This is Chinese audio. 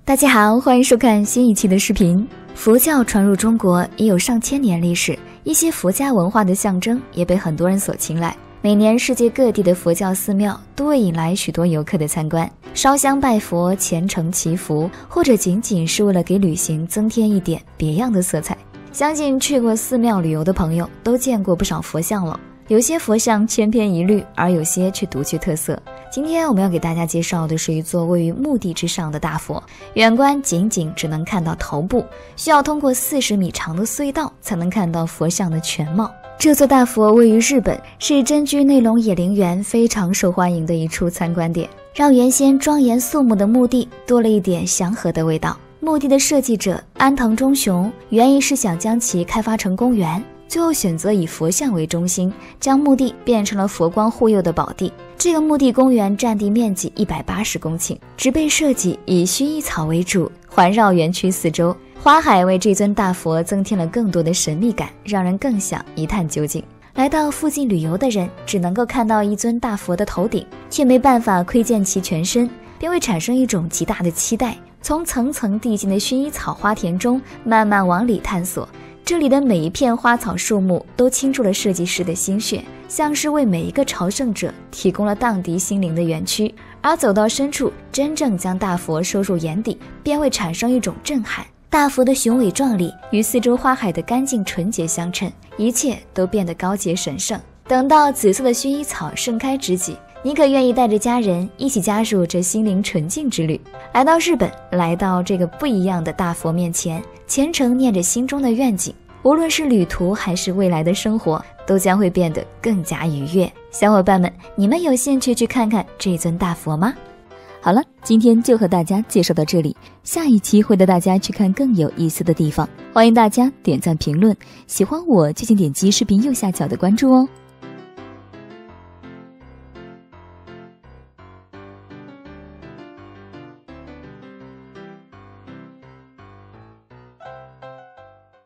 大家好，欢迎收看新一期的视频。佛教传入中国已有上千年历史，一些佛家文化的象征也被很多人所青睐。每年世界各地的佛教寺庙都会引来许多游客的参观，烧香拜佛、虔诚祈福，或者仅仅是为了给旅行增添一点别样的色彩。相信去过寺庙旅游的朋友都见过不少佛像了，有些佛像千篇一律，而有些却独具特色。今天我们要给大家介绍的是一座位于墓地之上的大佛，远观仅只能看到头部，需要通过40米长的隧道才能看到佛像的全貌。这座大佛位于日本，是真居内龙野陵园非常受欢迎的一处参观点，让原先庄严肃穆的墓地多了一点祥和的味道。墓地的设计者安藤忠雄原意是想将其开发成公园，最后选择以佛像为中心，将墓地变成了佛光护佑的宝地。这个墓地公园占地面积180公顷，植被设计以薰衣草为主，环绕园区四周，花海为这尊大佛增添了更多的神秘感，让人更想一探究竟。来到附近旅游的人只能够看到一尊大佛的头顶，却没办法窥见其全身，便会产生一种极大的期待，从层层递进的薰衣草花田中慢慢往里探索。这里的每一片花草树木都倾注了设计师的心血，像是为每一个朝圣者提供了荡涤心灵的园区。而走到深处，真正将大佛收入眼底，便会产生一种震撼。大佛的雄伟壮丽与四周花海的干净纯洁相衬，一切都变得高洁神圣。等到紫色的薰衣草盛开之际，你可愿意带着家人一起加入这心灵纯净之旅？来到日本，来到这个不一样的大佛面前，虔诚念着心中的愿景，无论是旅途还是未来的生活，都将会变得更加愉悦。小伙伴们，你们有兴趣去看看这尊大佛吗？好了，今天就和大家介绍到这里，下一期会带大家去看更有意思的地方。欢迎大家点赞评论，喜欢我就请点击视频右下角的关注哦。